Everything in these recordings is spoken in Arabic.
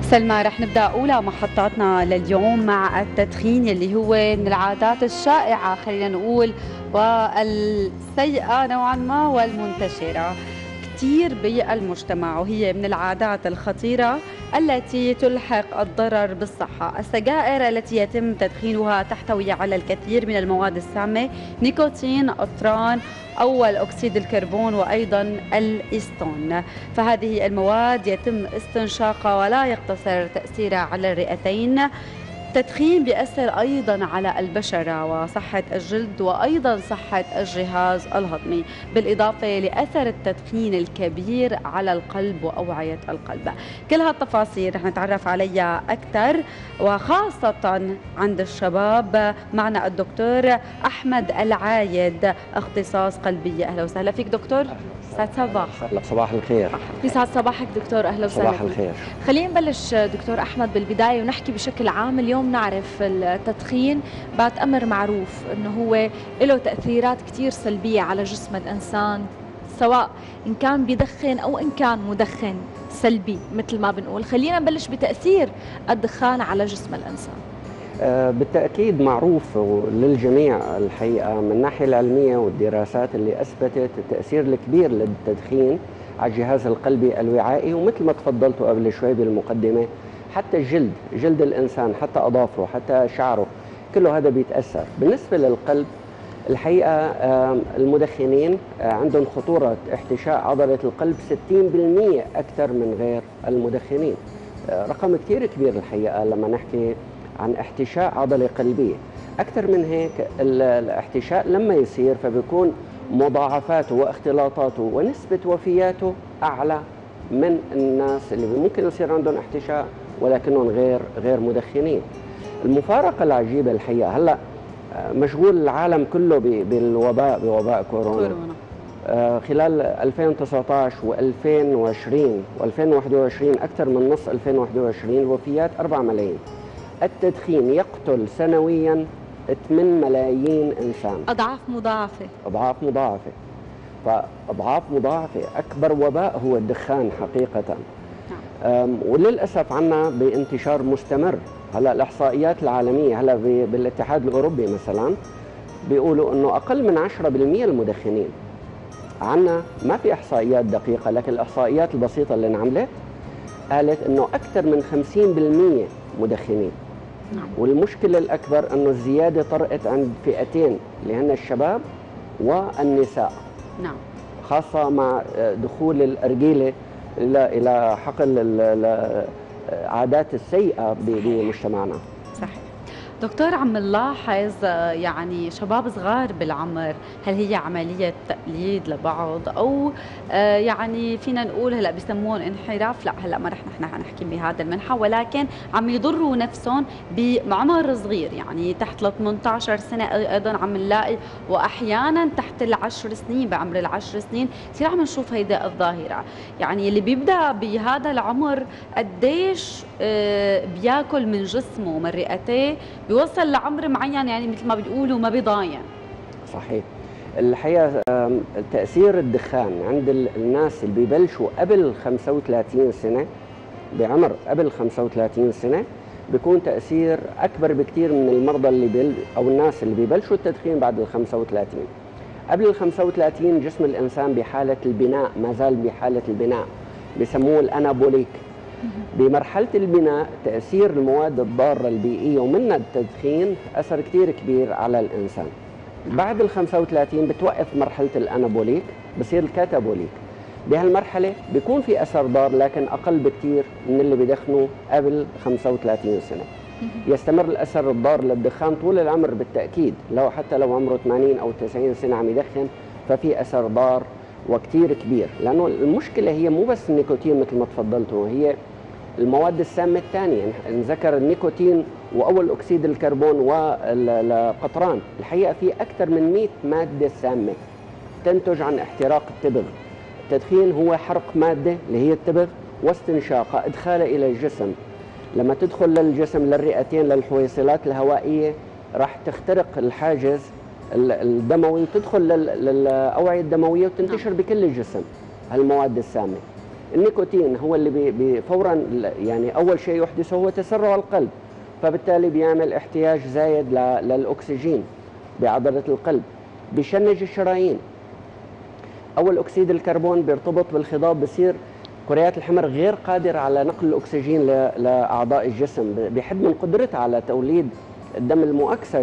سلمى، رح نبدأ أولى محطاتنا لليوم مع التدخين اللي هو من العادات الشائعة، خلينا نقول، والسيئة نوعا ما والمنتشرة كثير بالمجتمع، وهي من العادات الخطيرة التي تلحق الضرر بالصحة. السجائر التي يتم تدخينها تحتوي على الكثير من المواد السامة، نيكوتين، أطران أو أكسيد الكربون، وأيضا الإستون. فهذه المواد يتم استنشاقها ولا يقتصر تأثيرها على الرئتين. التدخين بيأثر أيضا على البشرة وصحة الجلد وأيضا صحة الجهاز الهضمي، بالإضافة لأثر التدخين الكبير على القلب وأوعية القلب. كل هالتفاصيل رح نتعرف عليها أكثر وخاصة عند الشباب. معنا الدكتور أحمد العايد، اختصاص قلبية. أهلا وسهلا فيك دكتور. سعد صباح. صباح الخير. يسعد صباحك دكتور، أهلا وسهلا. صباح الخير. خلينا نبلش دكتور أحمد بالبداية ونحكي بشكل عام. اليوم نعرف التدخين بعد أمر معروف أنه هو له تأثيرات كتير سلبية على جسم الإنسان، سواء إن كان بيدخن أو إن كان مدخن سلبي مثل ما بنقول. خلينا نبلش بتأثير الدخان على جسم الإنسان. بالتأكيد معروف للجميع الحقيقة من الناحية العلمية والدراسات اللي أثبتت التأثير الكبير للتدخين على الجهاز القلبي الوعائي، ومثل ما تفضلتوا قبل شوي بالمقدمة حتى جلد الإنسان، حتى أظافره، حتى شعره، كله هذا بيتأثر. بالنسبة للقلب الحقيقة المدخنين عندهم خطورة احتشاء عضلة القلب 60% أكثر من غير المدخنين. رقم كثير كبير الحقيقة لما نحكي عن احتشاء عضلة قلبية. أكثر من هيك الاحتشاء لما يصير فبيكون مضاعفاته واختلاطاته ونسبة وفياته أعلى من الناس اللي ممكن يصير عندهم احتشاء ولكنهم غير مدخنين. المفارقة العجيبة الحقيقة هلا مشغول العالم كله بوباء كورونا. خلال 2019 و2020 و2021 أكثر من نص 2021 الوفيات 4 ملايين. التدخين يقتل سنويا 8 ملايين إنسان. أضعاف مضاعفة. فأضعاف مضاعفة. أكبر وباء هو الدخان حقيقة. وللأسف عنا بانتشار مستمر. هلا الإحصائيات العالمية هلا بالاتحاد الأوروبي مثلا بيقولوا إنه أقل من 10% المدخنين. عنا ما في إحصائيات دقيقة، لكن الإحصائيات البسيطة اللي انعملت قالت إنه أكثر من 50% مدخنين. والمشكلة الأكبر أنه الزيادة طرقت عند فئتين اللي هن الشباب والنساء. خاصة مع دخول الأرجيلة إلى حقل العادات السيئة بمجتمعنا. صحيح دكتور، عم نلاحظ يعني شباب صغار بالعمر، هل هي عملية تقليد لبعض أو يعني فينا نقول هلا بسموهم انحراف؟ لا هلا ما رح نحن نحكي بهذا المنحى، ولكن عم يضروا نفسهم بعمر صغير، يعني تحت ال 18 سنة أيضا عم نلاقي، وأحيانا تحت ال10 سنين، بعمر ال10 سنين كثير عم نشوف هيدا الظاهرة. يعني اللي بيبدأ بهذا العمر قديش بياكل من جسمه ومن رئتيه بيوصل لعمر معين، يعني مثل ما بيقولوا ما بيضاين. صحيح. الحقيقة تأثير الدخان عند الناس اللي بيبلشوا قبل 35 سنة، بعمر قبل 35 سنة، بيكون تأثير أكبر بكتير من المرضى أو الناس اللي بيبلشوا التدخين بعد ال 35. قبل ال 35 جسم الإنسان بحالة البناء، ما زال بحالة البناء، بيسموه الأنابوليك. بمرحلة البناء تأثير المواد الضارة البيئية ومنها التدخين أثر كتير كبير على الإنسان. بعد ال 35 بتوقف مرحلة الأنابوليك، بصير الكاتابوليك. بهالمرحلة بيكون في أثر ضار لكن أقل بكتير من اللي بيدخنوا قبل 35 سنة. يستمر الأثر الضار للدخان طول العمر بالتأكيد، حتى لو عمره 80 أو 90 سنة عم يدخن ففي أثر ضار وكتير كبير، لأنه المشكلة هي مو بس النيكوتين مثل ما تفضلتوا، هي المواد السامة الثانية. نذكر النيكوتين وأول أكسيد الكربون والقطران. الحقيقة في أكثر من 100 مادة سامة تنتج عن احتراق التبغ. التدخين هو حرق مادة اللي هي التبغ واستنشاقها، إدخالها إلى الجسم. لما تدخل للجسم، للرئتين، للحويصلات الهوائية، راح تخترق الحاجز الدموي وتدخل للأوعية الدموية وتنتشر بكل الجسم هالمواد السامة. النيكوتين هو اللي فورا يعني اول شيء يحدثه هو تسرع القلب، فبالتالي بيعمل احتياج زايد للاكسجين بعضله القلب، بيشنج الشرايين. اول اكسيد الكربون بيرتبط بالخضاب، بصير كريات الحمر غير قادره على نقل الاكسجين لاعضاء الجسم، بيحد من قدرتها على توليد الدم المؤكسج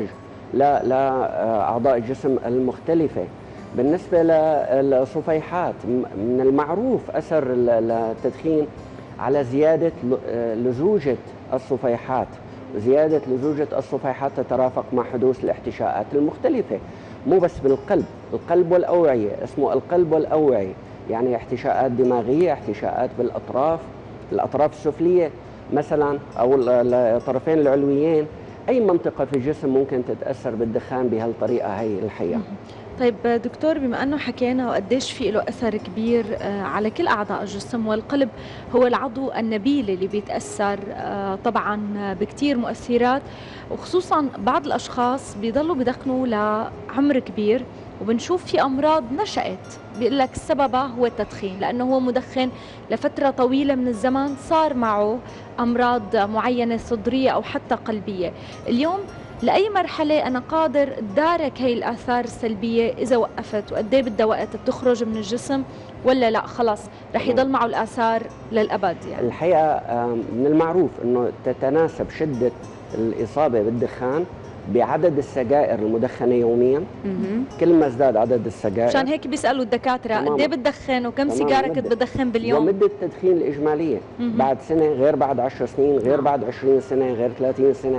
لاعضاء الجسم المختلفه. بالنسبه للصفيحات، من المعروف اثر التدخين على زياده لزوجه الصفيحات. زياده لزوجه الصفيحات تترافق مع حدوث الاحتشاءات المختلفه، مو بس بالقلب، القلب والاوعيه، اسمه القلب والاوعيه، يعني احتشاءات دماغيه، احتشاءات بالاطراف، الاطراف السفليه مثلا او الطرفين العلويين. اي منطقه في الجسم ممكن تتاثر بالدخان بهالطريقه هي الحقيقه. طيب دكتور، بما أنه حكينا وقديش في له أثر كبير على كل أعضاء الجسم، والقلب هو العضو النبيل اللي بيتأثر طبعا بكتير مؤثرات، وخصوصا بعض الأشخاص بيضلوا بدخنوا لعمر كبير، وبنشوف في أمراض نشأت بيقول لك سببها هو التدخين، لأنه هو مدخن لفترة طويلة من الزمن صار معه أمراض معينة صدرية أو حتى قلبية. اليوم لأي مرحلة أنا قادر أتدارك هي الآثار السلبية إذا وقفت، وقد إيه بدها وقت بتخرج من الجسم، ولا لا خلاص رح يضل معه الآثار للأبد؟ يعني الحقيقة من المعروف أنه تتناسب شدة الإصابة بالدخان بعدد السجائر المدخنة يوميا. كل ما ازداد عدد السجائر، عشان هيك بيسألوا الدكاترة قد إيه بتدخن وكم سيجارة كنت بدخن باليوم، ومدة التدخين الإجمالية بعد سنة غير بعد 10 سنين، غير بعد 20 سنة، غير 30 سنة.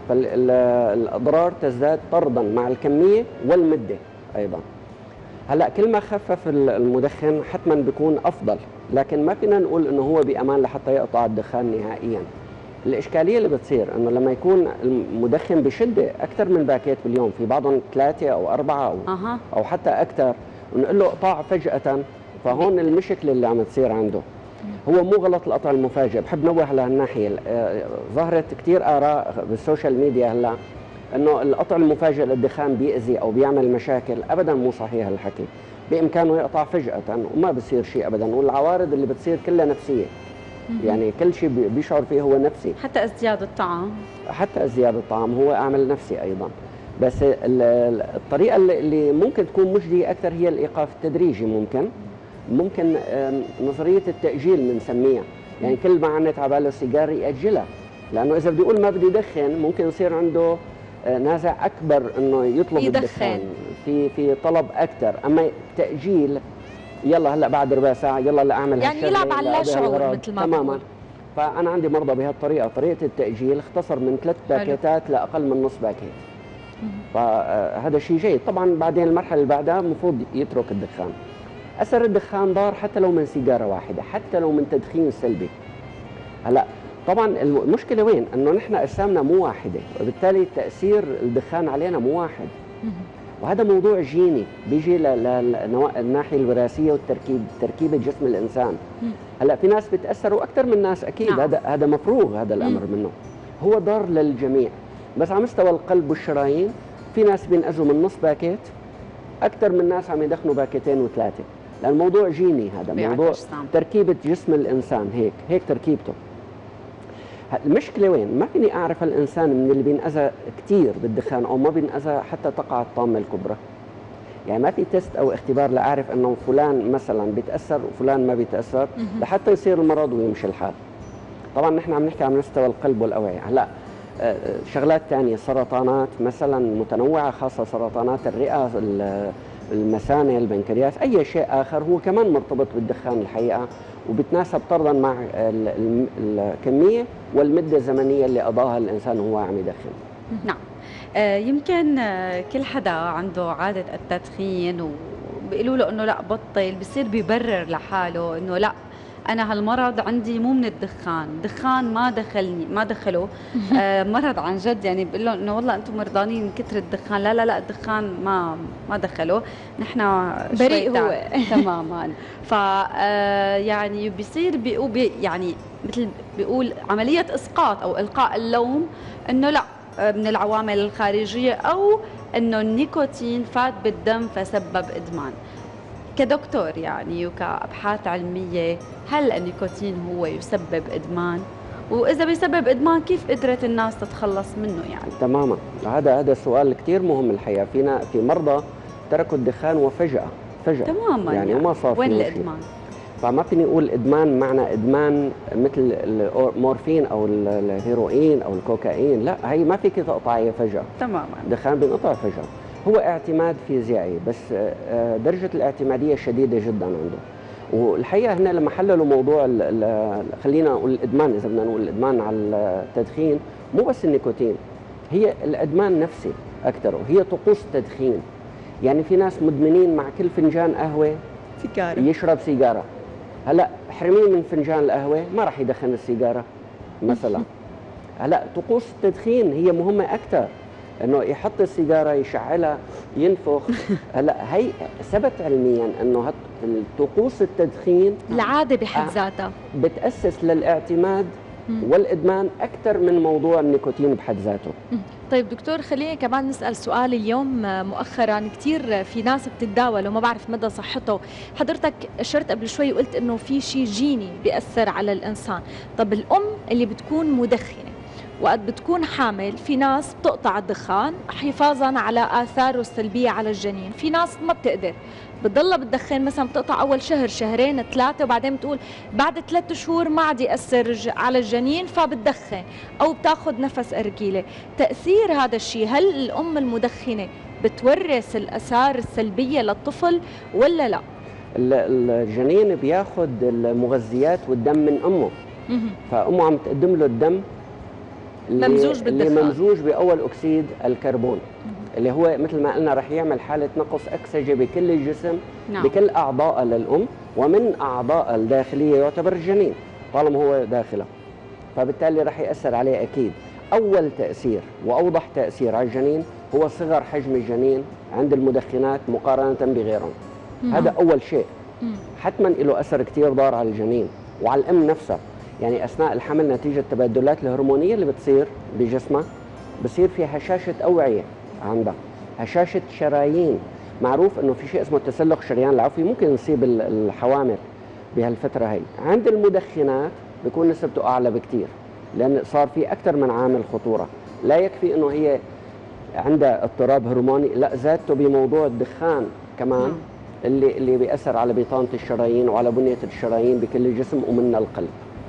فالأضرار تزداد طردا مع الكمية والمدة أيضا. هلا كل ما خفف المدخن حتما بيكون أفضل، لكن ما فينا نقول إنه هو بأمان لحتى يقطع الدخان نهائيا. الإشكالية اللي بتصير إنه لما يكون المدخن بشدة أكثر من باكيت باليوم، في بعضهم 3 أو 4 أو حتى أكثر، ونقول له اقطع فجأة، فهون المشكلة اللي عم تصير عنده. هو مو غلط القطع المفاجئ، بحب نوه على هالناحية. ظهرت كثير آراء بالسوشيال ميديا هلا إنه القطع المفاجئ للدخان بيأذي أو بيعمل مشاكل. أبدا مو صحيح الحكي، بإمكانه يقطع فجأة وما بصير شيء أبدا، والعوارض اللي بتصير كلها نفسية. يعني كل شيء بيشعر فيه هو نفسي، حتى ازدياد الطعام، حتى ازدياد الطعام هو عامل نفسي ايضا. بس الطريقه اللي ممكن تكون مجديه اكثر هي الايقاف التدريجي. ممكن نظريه التاجيل بنسميها، يعني كل ما عنت على باله سيجاره ياجلها، لانه اذا بدي اقول ما بدي ادخن ممكن يصير عنده نازع اكبر انه يطلب الدخان، في طلب اكثر. اما تاجيل، يلا هلا بعد ربع ساعه، يلا لا اعمل يعني يلعب على لا شعور مثل ما تماما. فانا عندي مرضى بهالطريقه، طريقه التاجيل اختصر من 3 باكيتات لاقل من نص باكيت. فهذا شيء جيد. طبعا بعدين المرحله اللي بعدها المفروض يترك الدخان. اثر الدخان ضار حتى لو من سيجاره واحده، حتى لو من تدخين سلبي. هلا طبعا المشكله وين؟ انه نحن اجسامنا مو واحده، وبالتالي تاثير الدخان علينا مو واحد. وهذا موضوع جيني بيجي للناحيه الوراثيه تركيبه جسم الانسان. هلا في ناس بتاثروا اكثر من ناس اكيد، هذا مفروغ هذا الامر منه، هو ضار للجميع. بس على مستوى القلب والشرايين في ناس بينأذوا من نص باكيت اكثر من ناس عم يدخنوا باكيتين وثلاثه، لان الموضوع جيني. هذا موضوع تركيبه جسم الانسان، هيك تركيبته. المشكله وين؟ ما فيني اعرف الانسان من اللي بينأذى كثير بالدخان او ما بينأذى حتى تقع الطامه الكبرى. يعني ما في تيست او اختبار لاعرف انه فلان مثلا بيتاثر وفلان ما بيتاثر لحتى يصير المرض ويمشي الحال. طبعا نحن عم نحكي عن مستوى القلب والاوعيه. هلا شغلات ثانيه، سرطانات مثلا متنوعه، خاصه سرطانات الرئه، المثانه، البنكرياس، اي شيء اخر هو كمان مرتبط بالدخان الحقيقه، وبتناسب طردا مع الكميه والمده الزمنيه اللي قضاها الانسان وهو عم يدخن. نعم. يمكن كل حدا عنده عاده التدخين وبيقولوا له انه لا بطل، بصير بيبرر لحاله انه لا انا هالمرض عندي مو من الدخان ما دخله مرض عن جد. يعني بقول له انه والله انتم مرضانين من كثر الدخان، لا الدخان ما دخله، نحن بريء هو تماما. ف يعني بيصير يعني مثل بيقول عمليه اسقاط او القاء اللوم انه لا من العوامل الخارجيه، او انه النيكوتين فات بالدم فسبب ادمان. كدكتور يعني وكأبحاث علمية، هل النيكوتين هو يسبب إدمان؟ وإذا بيسبب إدمان كيف قدرت الناس تتخلص منه يعني؟ تماما، هذا سؤال كثير مهم الحقيقة. في مرضى تركوا الدخان وفجأة تماما يعني وما صار وين فيه شيء. الإدمان؟ فما فيني اقول ادمان معنى ادمان مثل المورفين او الهيروين او الكوكايين، لا، هي ما فيك تقطعيها فجأة. تماما. الدخان بينقطع فجأة، هو اعتماد فيزيائي، بس درجة الاعتمادية شديدة جدا عنده. والحقيقة هنا لما حللوا موضوع خلينا نقول الادمان، اذا بدنا نقول الادمان على التدخين، مو بس النيكوتين، هي الادمان نفسي اكثر، وهي طقوس تدخين. يعني في ناس مدمنين مع كل فنجان قهوة سيجارة، يشرب سيجارة. هلا احرميه من فنجان القهوة ما راح يدخن السيجارة مثلا. هلا طقوس التدخين هي مهمة أكثر، انه يحط السيجارة يشعلها ينفخ. هلا هي ثبت علميا انه طقوس التدخين العادة بحد ذاتها بتأسس للاعتماد والإدمان أكثر من موضوع النيكوتين بحد ذاته. طيب دكتور، خليني كمان نسأل سؤال. اليوم مؤخرا كثير في ناس بتتداول وما بعرف مدى صحته. حضرتك أشرت قبل شوي وقلت إنه في شيء جيني بيأثر على الإنسان. طب الأم اللي بتكون مدخنة وقت بتكون حامل، في ناس بتقطع الدخان حفاظا على آثاره السلبية على الجنين، في ناس ما بتقدر بتضلها بتدخن، مثلا بتقطع أول شهر شهرين ثلاثة وبعدين بتقول بعد 3 شهور ما عاد يأثر على الجنين فبتدخن، أو بتاخذ نفس أرجيلة. تأثير هذا الشيء، هل الأم المدخنة بتورث الآثار السلبية للطفل ولا لا؟ الجنين بياخذ المغذيات والدم من أمه، فأمه عم تقدم له الدم ممزوج بالدخان، اللي ممزوج بأول أكسيد الكربون، اللي هو مثل ما قلنا رح يعمل حالة نقص أكسجة بكل الجسم. نعم. بكل أعضاء للأم، ومن أعضاء الداخلية يعتبر الجنين طالما هو داخله، فبالتالي رح يأثر عليه أكيد. أول تأثير وأوضح تأثير على الجنين هو صغر حجم الجنين عند المدخنات مقارنة بغيرهم. هذا أول شيء. حتما له أثر كتير ضار على الجنين وعلى الأم نفسها. يعني أثناء الحمل نتيجة التبادلات الهرمونية اللي بتصير بجسمها بصير في هشاشة أوعية عندها، هشاشة شرايين. معروف إنه في شيء اسمه تسلخ شريان العفوي ممكن يصيب الحوامل بهالفترة هي. عند المدخنات بيكون نسبته أعلى بكتير، لأن صار في أكثر من عامل خطورة. لا يكفي إنه هي عندها اضطراب هرموني، لا، زادته بموضوع الدخان كمان اللي بيأثر على بطانة الشرايين وعلى بنية الشرايين بكل الجسم ومنها القلب.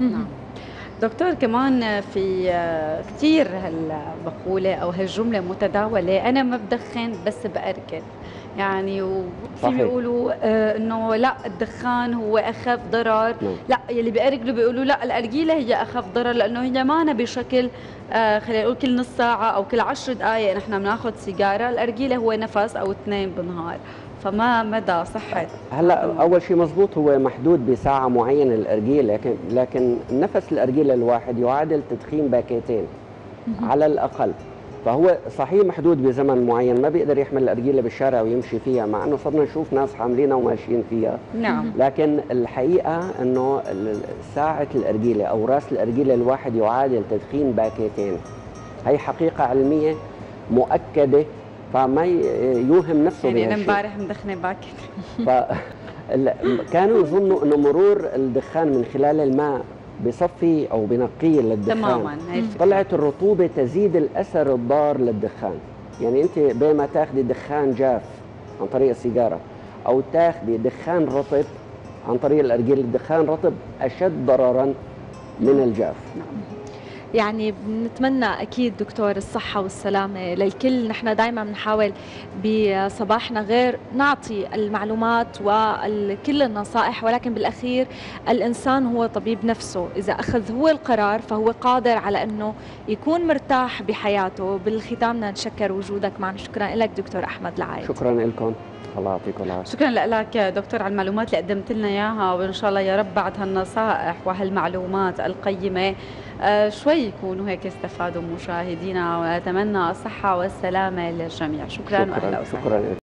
دكتور، كمان في كثير هالمقولة أو هالجملة متداولة، أنا ما بدخن بس بأركل. يعني وفي بيقولوا انه لا، الدخان هو اخف ضرر. لا، يلي بيأرجلوا بيقولوا لا، الأرجيلة هي اخف ضرر، لانه هي مانا بشكل خلينا نقول كل نص ساعة او كل 10 دقائق نحن بناخذ سيجارة. الأرجيلة هو نفس او 2 بالنهار، فما مدى صحة؟ هلا اول شيء مزبوط، هو محدود بساعة معينة الأرجيلة، لكن نفس الأرجيلة الواحد يعادل تدخين باكيتين على الأقل. فهو صحيح محدود بزمن معين، ما بيقدر يحمل الأرجيلة بالشارع ويمشي فيها، مع انه صرنا نشوف ناس حاملينها وماشيين فيها. نعم. لكن الحقيقة انه ساعة الأرجيلة او راس الأرجيلة الواحد يعادل تدخين باكيتين. هي حقيقة علمية مؤكدة، فما يوهم نفسه بهالشيء. يعني انا امبارح مدخنة باكيت. كانوا يظنوا انه مرور الدخان من خلال الماء بصفي او بنقيه للدخان. تماما. طلعت الرطوبه تزيد الاثر الضار للدخان. يعني انت بما تاخذي دخان جاف عن طريق السيجاره او تاخذي دخان رطب عن طريق الأرجيلة، الدخان رطب اشد ضررا من الجاف. يعني بنتمنى أكيد دكتور الصحة والسلامة للكل. نحن دائما بنحاول بصباحنا غير نعطي المعلومات وكل النصائح، ولكن بالأخير الإنسان هو طبيب نفسه. إذا أخذ هو القرار فهو قادر على أنه يكون مرتاح بحياته. بالختام بدنا نشكر وجودك معنا. شكرا لك دكتور أحمد العايد. شكرا لكم، الله يعطيكم العافية. شكرا لك دكتور على المعلومات اللي قدمت لنا اياها، وان شاء الله يا رب بعد هالنصائح وهالمعلومات القيمه شوي يكونوا هيك استفادوا مشاهدينا، ونتمنى الصحه والسلامه للجميع. شكرا واهلا وسهلا. شكرا.